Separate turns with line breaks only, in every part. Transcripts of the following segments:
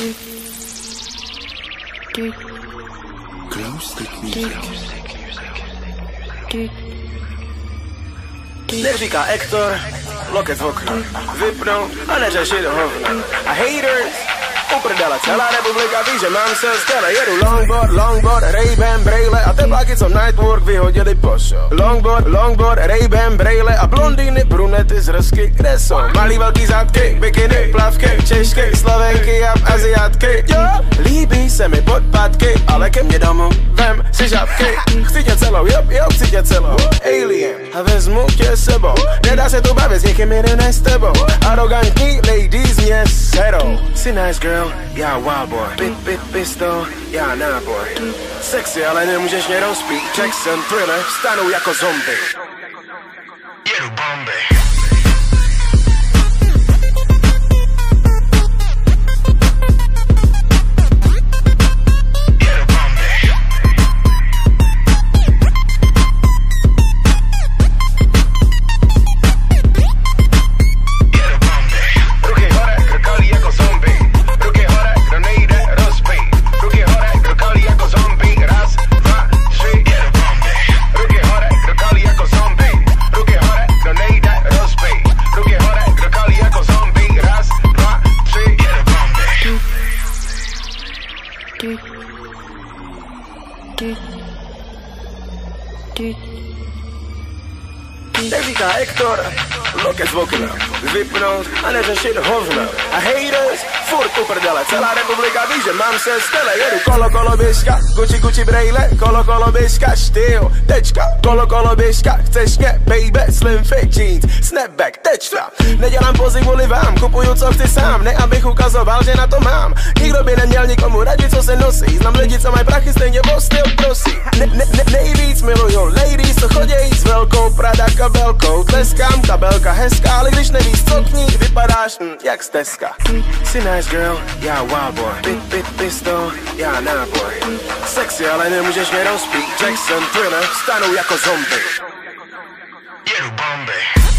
Neříká Hector, loket v okno, vypnout a neřešit hovno. A haters, uprdele, celá republika ví, že mám se stele. Jedu longboard, Ray-Ban, brejle a tepláky, co Nightwork vyhodili po show. Longboard, Ray-Ban, brejle a blondýny, brunety z Rsky, kde jsou? Malý velký zátky, bikiny, plavky, češky, slovenky a aziátky. Jo, líbí se mi podpatky, ale ke mně domů vem si žabky. Chci tě celou, jo, chci tě celou. Alien, a vezmu tě sebou. Nedá se tu bavit s někým jiným než s tebou. Arrogantní ladies mě serou. Jsi nice girl, já wild boy. Pistol, já náboj. Sexy, ale nemůžeš mě rozpít. Jackson, Thriller, stanu jako zombie. Jedu bomby. Neříká Hector, loket z okna, vypnout a neřešit hovno. A haters, furt uprdele, celá republika ví, že mám se stele. Jedu kolo běžka, Gucci brejle, kolo běžka, štýl, tečka. Kolo běžka, chceš mě, baby, slim fit jeans, snapback, tečka. Nedělám pozy kvůli vám, kupuju co chci sám, ne abych ukazoval, že na to mám. Nikdo by neměl nikomu radit, co se nosí, znám lidi, co mají prachy, stejně o styl prosí. Nejvíc miluju ladies, co chodějí s velkou Prada kabelkou. Tleskám, kabelka hezká, ale když nevíš, co k ní, vypadáš jak stezka. Jsi nice girl, já wild boy. Pistol, já náboj. Sexy, ale nemůžeš mě rozpít. Jackson, Thriller, stanu jako zombie. Jedu bomby.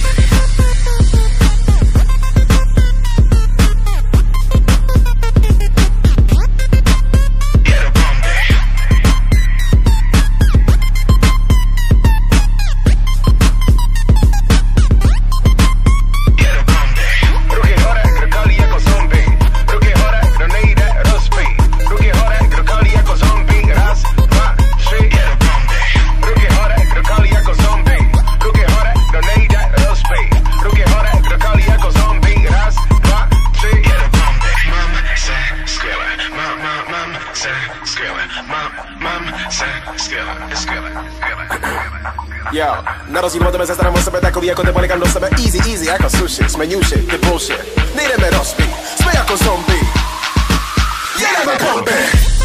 Yo, na rozdíl od tebe se starám o sebe takový jako ty polikám do sebe. Easy, jako sushi, jsme newši, ty bullshit. Nejdeme rozpít, jsme jako zombie. Jedeme bomby.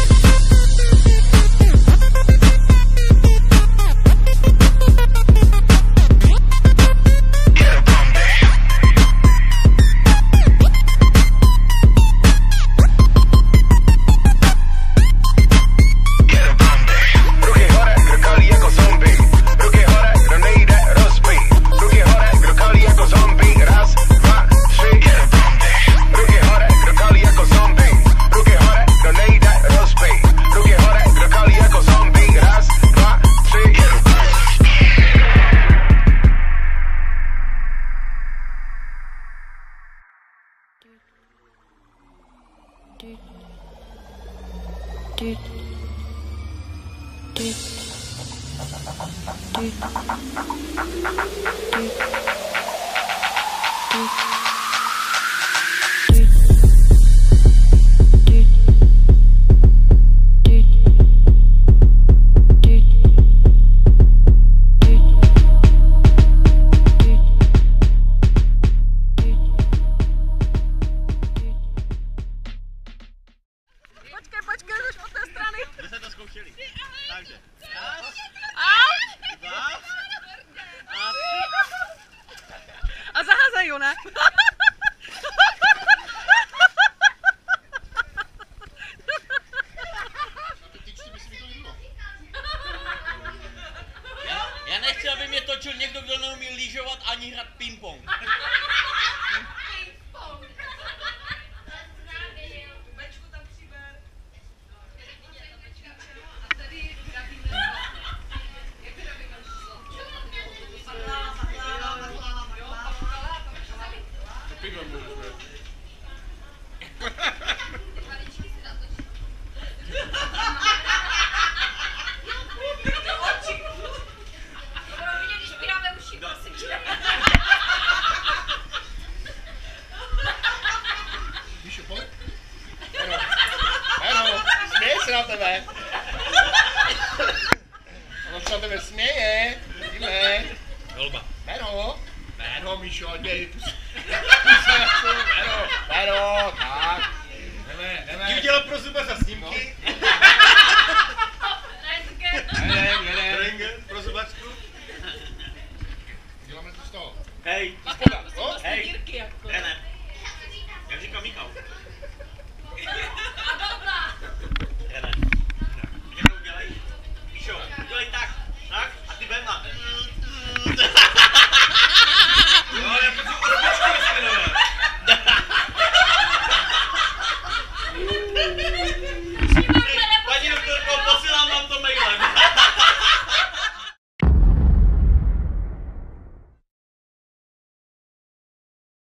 Počkej, už od té strany.
My jsme to zkoušeli. Takže.
A zaházejí, ne?
Já nechci, aby mě točil někdo, kdo neumí lyžovat ani hrát ping-pong. volba.
Jméno, Míšo, děj. Jméno, tak. Jdeme.
Ti udělal pro zubaře snímky.
Jdeme.
Ringer pro zubařku.
Děláme to z toho.
Hej.
Spoda.